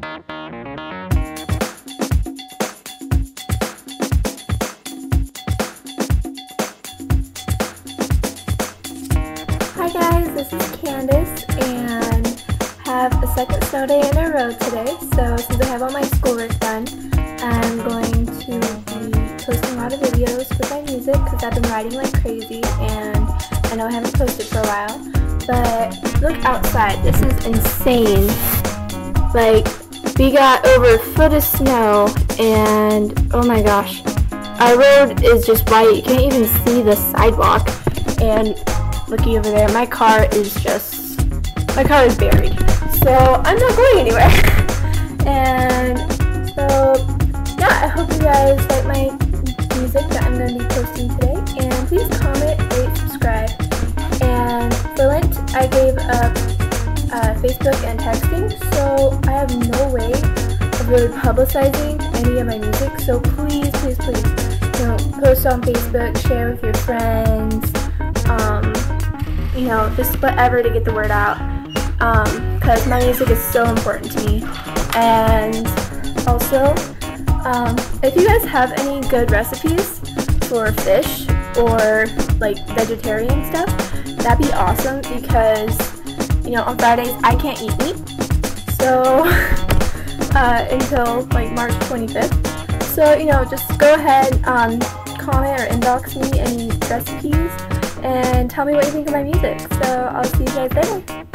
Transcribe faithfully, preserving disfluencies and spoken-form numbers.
Hi guys, this is Candace and have a second snow day in a row today. So since I have all my schoolwork done, I'm going to be posting a lot of videos with my music because I've been writing like crazy and I know I haven't posted for a while. But look outside, this is insane. Like, we got over a foot of snow and oh my gosh, our road is just white. You can't even see the sidewalk. And looky over there, my car is just, my car is buried. So I'm not going anywhere. And so, yeah, I hope you guys like my music that I'm going to be posting today. And please comment, rate, subscribe. And for Lent, I gave up uh, Facebook and texting, so I have no way of really publicizing any of my music. So please, please, please, you know, post on Facebook, share with your friends, um, you know, just whatever to get the word out, because um, my music is so important to me. And also, um, if you guys have any good recipes for fish or like vegetarian stuff, that'd be awesome, because you know, on Fridays I can't eat meat, so uh, until like March twenty-fifth. So you know, just go ahead, um, comment or inbox me any recipes and tell me what you think of my music. So I'll see you guys later.